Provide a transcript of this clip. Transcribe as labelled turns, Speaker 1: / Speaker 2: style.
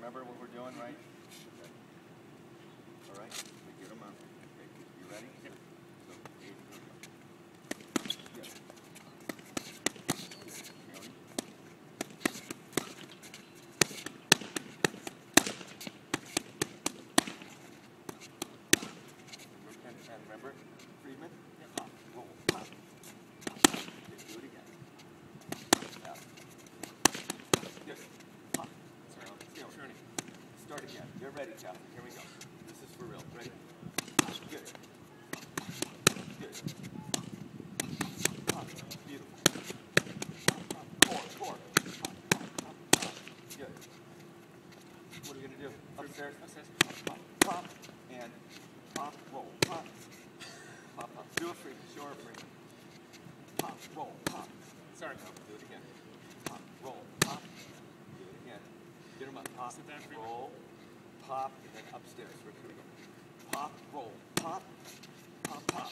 Speaker 1: remember what we're doing, right? Okay. All right, we get them up. Okay, you ready? Yep. So, here we go. Good. And remember, Friedman? Yep. Pop, roll, pop. Okay, do it again. Out. Good. Pop. Turning. Start again. You're ready, Captain. Here we go. This is for real. Ready? Good. Good. Pop. Beautiful. Pop, pop. Core. Pop, pop, pop, pop. Good. What are we going to do? Upstairs? Upstairs. Pop, pop, pop. And pop, roll, pop. Pop, pop. Do it free. Show her free. Pop, roll, pop. Sorry, no. Do it again. Pop, roll, pop. Do it again. Get them up. Pop, roll, pop, and then upstairs. Where can we go? Pop, roll, pop, pop, pop.